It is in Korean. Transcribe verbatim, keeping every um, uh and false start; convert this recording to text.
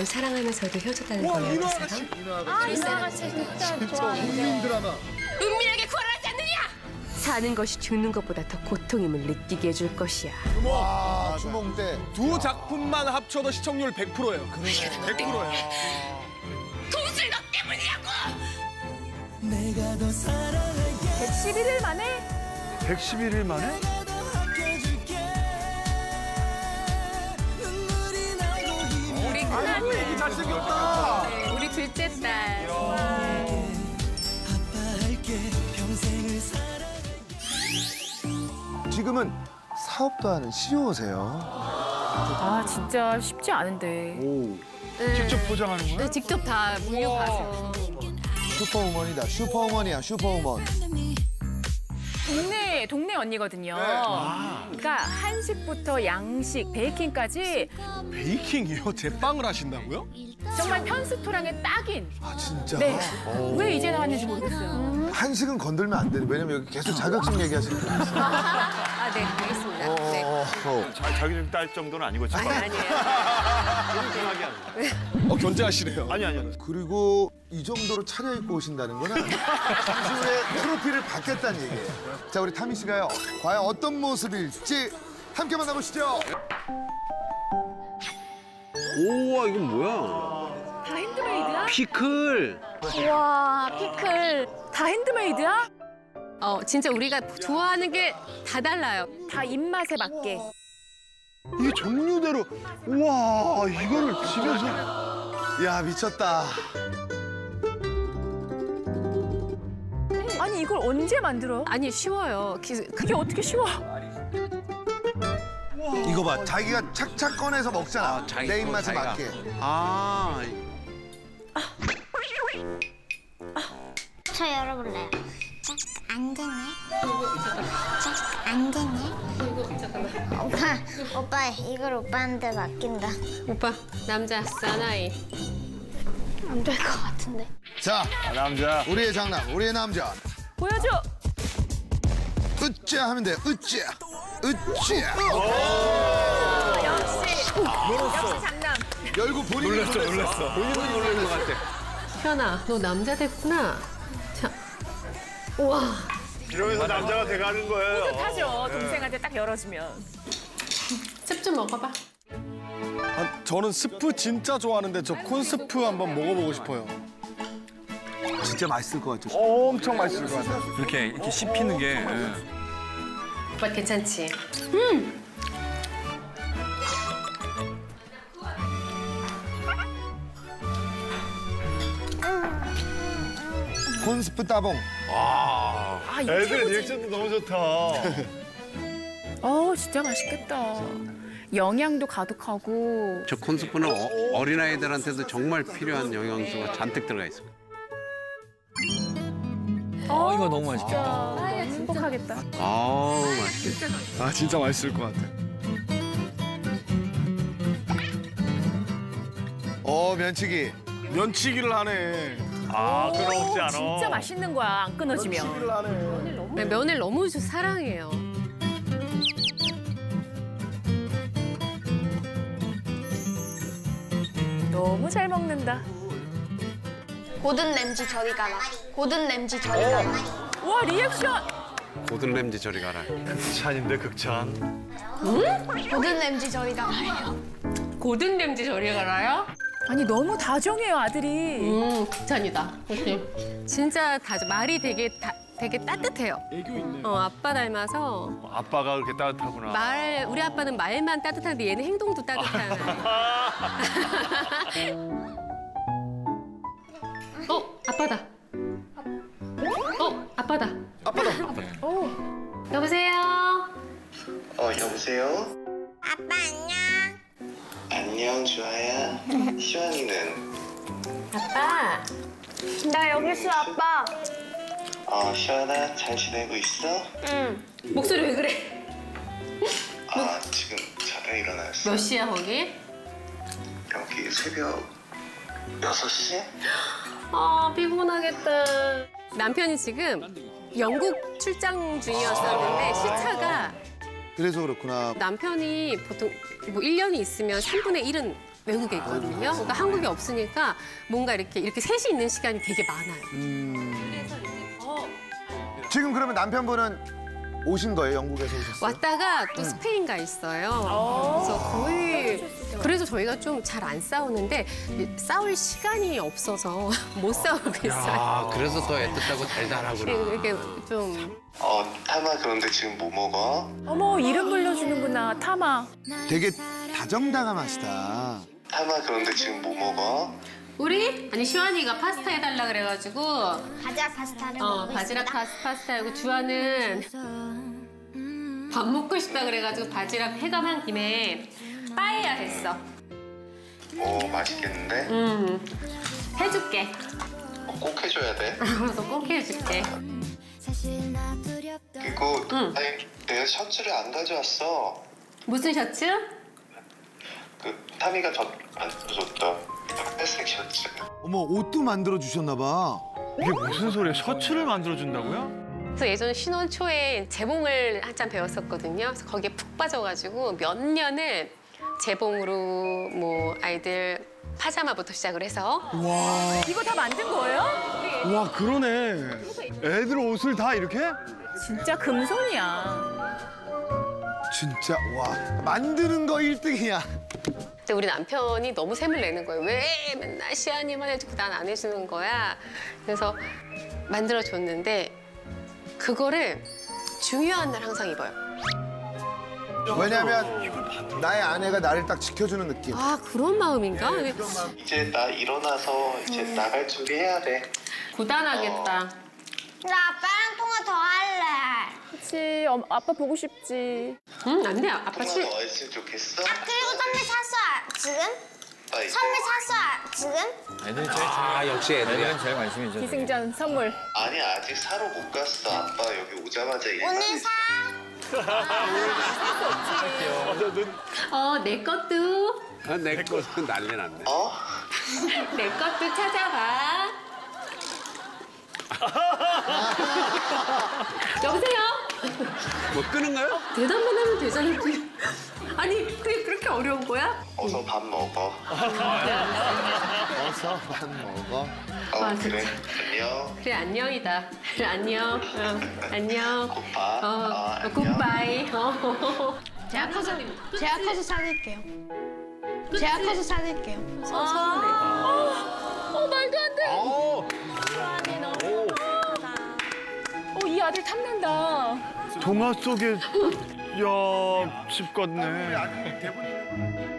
넌 사랑하면서도 헤어졌다는 거야, 그 사람? 아, 이 아가씨 진짜 좋아하는데. 드라마. 은밀하게 구원하지 않느냐? 사는 것이 죽는 것보다 더 고통임을 느끼게 해줄 것이야. 와, 주몽 때. 두 작품만 합쳐도 시청률 백 퍼센트예요. 그러네. 백 퍼센트예요. 동술 너 때문이라고! 백십일 일 만에? 백십일 일 만에? 우리 아이고, 애기 잘생겼다. 네, 우리 둘째 딸. 지금은 사업도 하는 씨이오세요. 아, 진짜 쉽지 않은데. 오. 네. 직접 포장하는 거야? 네, 직접 다 물류 가서. 슈퍼우먼이다. 슈퍼우먼이야, 슈퍼우먼. 동네, 동네 언니거든요. 그러니까 한식부터 양식, 베이킹까지 베이킹이요? 제빵을 하신다고요? 정말 편스토랑의 딱인. 아, 진짜? 네. 왜 이제 나왔는지 모르겠어요. 음. 한식은 건들면 안 되는. 왜냐면 여기 계속 자격증 얘기하시는 분이 있어요. 아, 네, 알겠습니다. 어, 네. 어, 어. 자, 자기 좀 딸 정도는 아니고 아니, 정말 아니에요. 꼼꼼하게 하는 어, 견제하시래요. 아니 아니 아니. 그리고 이 정도로 차려입고 오신다는 거는 잠시 후에 트로피를 받겠다는 얘기예요. 자, 우리 타미 씨가요. 과연 어떤 모습일지 함께 만나보시죠. 우와, 이건 뭐야? 다 핸드메이드야? 피클. 우와, 피클. 다 핸드메이드야? 어, 진짜 우리가 좋아하는 게 다 달라요. 다 입맛에 맞게. 이게 종류대로. 우와, 이거를 집에서. 야, 미쳤다. 아니, 이걸 언제 만들어? 아니, 쉬워요. 기, 그게 어떻게 쉬워? 이거 봐. 자기가 착착 꺼내서 먹잖아. 아, 자기 내 거, 입맛에 자기가. 맞게. 아, 저 열어볼래요. 짝, 안 되네. 짝, 안 되네. 오빠, 오빠, 이걸 오빠한테 맡긴다. 오빠, 남자, 사나이. 안 될 것 같은데. 자, 아, 남자. 우리의 장남, 우리의 남자. 보여줘. 으쌰 하면 돼. 으쌰. 으쌰. 역시. 역시 장남. 열고 본인이 놀랐어 놀랐어. 본인도 놀라는 것 같아. 현아, 너 남자 됐구나. 자, 우와. 이러면서 남자가 돼가는 거예요. 뿌듯하죠. 동생한테 딱 열어주면. 습 좀 먹어봐. 아, 저는 스프 진짜 좋아하는데 저 콘스프 한번 먹어보고 싶어요. 진짜 맛있을 것 같아. 엄청 맛있을 것 같아요. 이렇게 이렇게 씹히는 게. 예. 오빠 괜찮지? 콘스프 따봉. 와. 아, 이거 애들 최고지. 리액션도 너무 좋다. 어, 진짜 맛있겠다. 영양도 가득하고. 저 콘스프는 어, 어린아이들한테도 정말 필요한 영양소가 잔뜩 들어가 있어. 어, 이거 너무 맛있겠다. 아, 행복하겠다. 아우, 맛있겠다. 아, 진짜 맛있을 것 같아. 어, 면치기. 면치기를 하네. 아, 끊어먹지 않아. 진짜 맛있는 거야, 안 끊어지면. 면치기를 하네. 네, 면을 너무 저 사랑해요. 너무 잘 먹는다. 고든 램지 저리 가라. 고든 램지 저리 가라. 와, 리액션! 고든 램지 저리 가라. 극찬인데 극찬. 고든 램지 저리 가라요. 고든 램지 저리 가라요? 아니, 너무 다정해요, 아들이. 음, 극찬이다. 그치? 진짜 다 말이 되게 다, 되게 따뜻해요. 애교 있네. 어, 아빠 닮아서 아빠가 그렇게 따뜻하구나. 말 우리 아빠는 말만 따뜻한데 얘는 행동도 따뜻한. 어, 아빠다. 어, 아빠다. 아빠다. 어. 여보세요. 어, 여보세요? 아빠 안녕. 안녕, 주아야. 시원이는? 아빠. 나 여기 있어, 아빠. 어, 시원아, 잘 지내고 있어? 응. 목소리 왜 그래? 아, 지금 자다 일어났어. 몇 시야 거기? 여기 새벽 여섯 시? 아, 피곤하겠다. 남편이 지금 영국 출장 중이었었는데 시차가 그래서 그렇구나. 남편이 보통 뭐 일 년이 있으면 삼분의 일은 외국에 있거든요. 그러니까 한국에 없으니까 뭔가 이렇게 이렇게 셋이 있는 시간이 되게 많아요. 지금 그러면 남편분은 오신 거예요? 영국에서 오셨어요? 왔다가 또 스페인 가 있어요. 그래서 거의 그래서 저희가 좀 잘 안 싸우는데 싸울 시간이 없어서 못 싸우고 있어요. 아, 그래서 더 애틋하고 달달하구나. 이렇게 좀 어 타마 그런데 지금 뭐 먹어? 어머, 이름 불러주는구나, 타마. 되게 다정다감하시다. 타마 그런데 지금 뭐 먹어? 우리 아니 시환이가 파스타 해달라 그래가지고 바지락 파스타를 어 먹고 바지락 있습니다. 파스, 파스타하고 주아는 밥 먹고 싶다 그래가지고 바지락 해감한 김에 빠에야 했어. 오 맛있겠는데? 음 해줄게. 어, 꼭 해줘야 돼. 그래서 꼭 해줄게. 그리고 응. 아니 내가 셔츠를 안 가져왔어. 무슨 셔츠? 그 타미가 저 만들어줬던 회색 셔츠. 어머, 옷도 만들어 주셨나 봐. 이게 무슨 소리야? 셔츠를 만들어준다고요? 그래서 예전 신혼 초에 재봉을 한참 배웠었거든요. 그래서 거기에 푹 빠져가지고 몇 년을 재봉으로 뭐 아이들 파자마부터 시작을 해서 이거 다 만든 거예요? 와, 그러네. 애들 옷을 다 이렇게? 진짜 금손이야. 진짜, 와. 만드는 거 일 등이야. 근데 우리 남편이 너무 샘을 내는 거예요. 왜 맨날 시안이만 해주고 난 안 해주는 거야. 그래서 만들어줬는데 그거를 중요한 날 항상 입어요. 왜냐면 나의 아내가 나를 딱 지켜주는 느낌. 아 그런 마음인가? 이제 나 일어나서 이제 나갈 준비해야 돼. 고단하겠다. 나 아빠랑 통화 더 할래. 그치, 어, 아빠 보고 싶지. 응, 안 돼. 아빠 통화가 술. 어딨으면 좋겠어? 그리고 선물 샀어, 지금? 아, 이제 선물 샀어, 지금? 아, 역시 애들이야. 기승전 선물. 아니 아직 사러 못 갔어. 아빠 여기 오자마자 일어나고 오늘 있어. 사. 어, 내 것도. 아, 내 거는 난리 났네. 어? 내 것도 찾아봐. 여보세요? 뭐 끄는 거요? 대답만 하면 되잖아. 아니, 그게 그렇게 어려운 거야? 어서 밥 먹어. 어서 밥 먹어. 어 아, 그래. 진짜. 안녕. 그래, 안녕이다. 그래, 안녕. 어, 안녕. 굿바. 어, 어, 안녕. 굿바이. 어. 제가 커서, 제가 커서 사드릴게요. 제가 커서 사드릴게요. 어, 말도 안 돼. 어, 어, 이 아들 탐난다. 동화 속의 야, 집 같네.